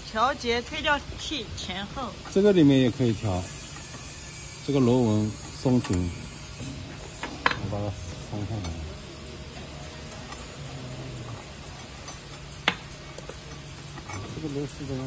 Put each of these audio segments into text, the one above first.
调节推掉器前后。 这个里面也可以调，这个螺纹松紧，我把它松开来。这个螺丝怎么？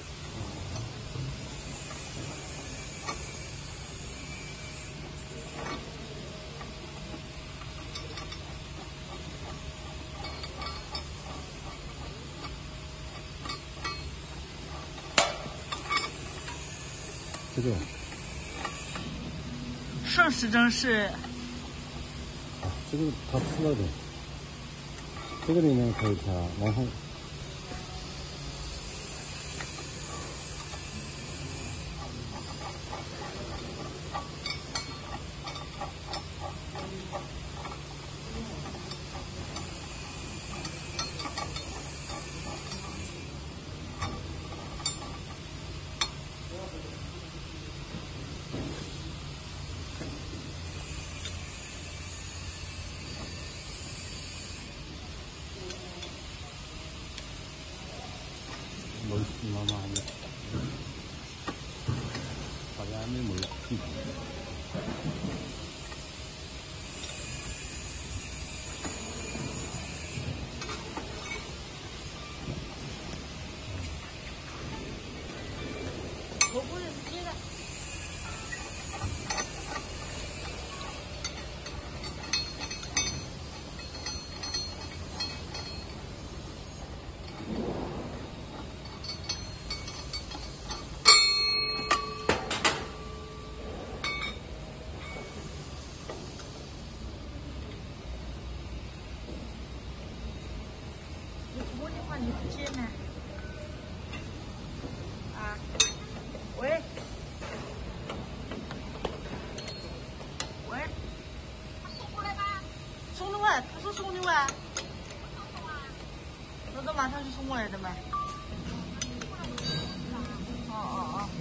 这个顺时针是这个它吃了的，这个里面可以调，然后螺丝麻麻的，好像还没磨屁股。 我不是接的。我的话你不接呢？啊，喂，喂，他送过来吗？送的哇，他说送的哇。说的马上就送过来的嘛。哦哦哦。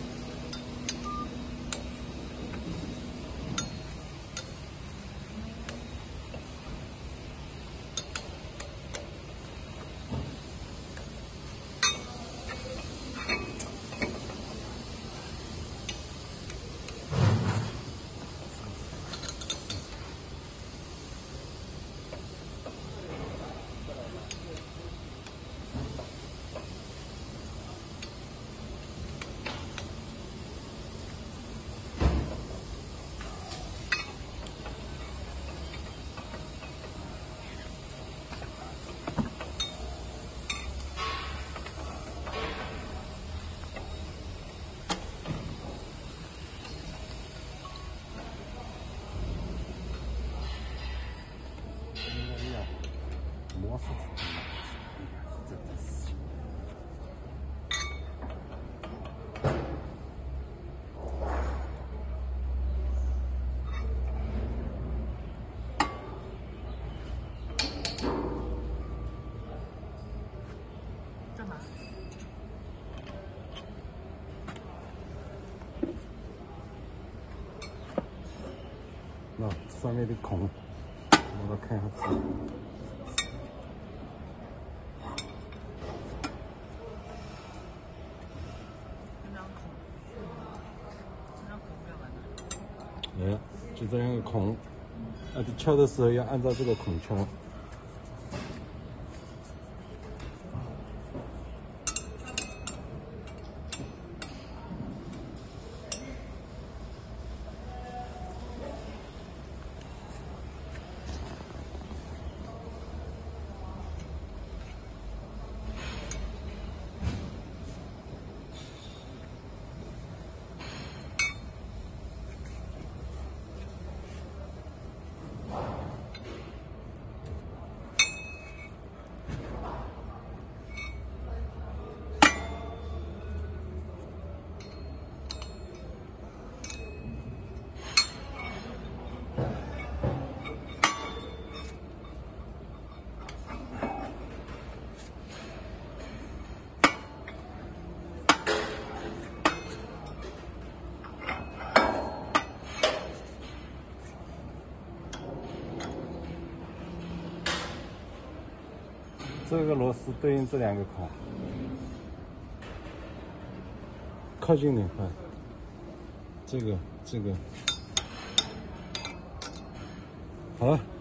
磨死它！真的是。 干嘛？ 那上面的孔，我看下字。就这样一个孔，你敲的时候要按照这个孔敲。这个螺丝对应这两个孔。 靠近点，快。这个，好了。